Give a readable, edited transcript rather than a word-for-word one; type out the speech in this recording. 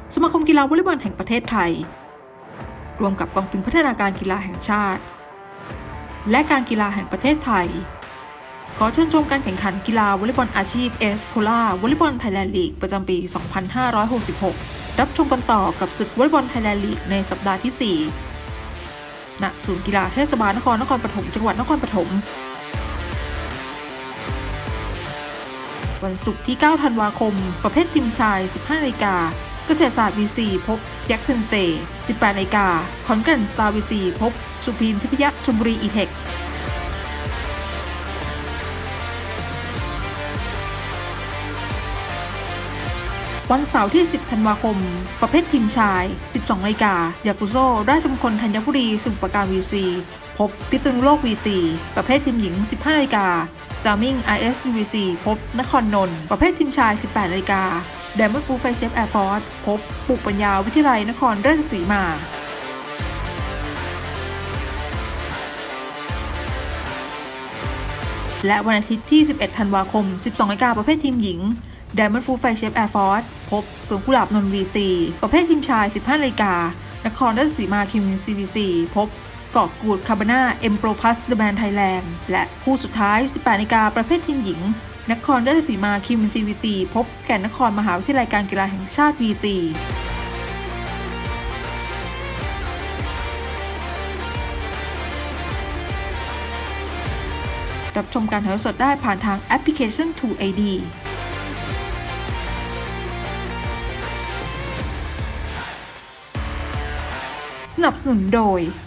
สมาคมกีฬาวอลเลย์บอลแห่งประเทศไทยรวมกับกองทุนพัฒนาการกีฬาแห่งชาติและการกีฬาแห่งประเทศไทยขอเชิญชมการแข่งขันกีฬาวอลเลย์บอลอาชีพเอสโคล่าวอลเลย์บอลไทยแลนด์ลีกประจำปี 2566 รับชมกันต่อกับศึกวอลเลย์บอลไทยแลนด์ลีกในสัปดาห์ที่ 4 ณ ศูนย์กีฬาเทศบาลนครปฐมจังหวัดนครปฐมวันศุกร์ที่ 9 ธันวาคมประเภททีมชาย 15 นาฬิกาเกษตรศาสตร์ V4 พบยักษ์เทนเซ 18 นาฬิกาขอนแก่นสตาร์ V4 พบสุพรีมทิพยะชลบุรีอีเทควันเสาร์ที่ 10 ธันวาคมประเภททีมชาย 12 นาฬิกายากุโซราชมงคลธัญบุรีสมุทรปราการ V4 พบพิษณุโลก V4 ประเภททีมหญิง 15 นาฬิกาซามิง IS V4 พบนครนนท์ประเภททีมชาย 18 นาฬิกาไดมอนด์ฟูไฟเชฟแอร์ฟอร์สพบปลูกปัญญาวิทยาลัยนครราชสีมาและวันอาทิตย์ที่ 11 ธันวาคม 12 นาฬิกาประเภททีมหญิงไดมอนด์ฟูไฟเชฟแอร์ฟอร์สพบสวนกุหลาบนนท์ V4 ประเภททีมชาย 15 นาฬิกานครราชสีมาคิม CVC พบเกาะกูดคาบาน่าเอ็มโปรพลัสเดอะแมนไทยแลนด์และคู่สุดท้าย 18 นาฬิกาประเภททีมหญิงนครราชสีมาคิม CVC พบแก่นนครมหาวิทยาลัยการกีฬาแห่งชาติ V4 รับชมการถ่ายทอดสดได้ผ่านทางแอปพลิเคชัน 2AD สนับสนุนโดย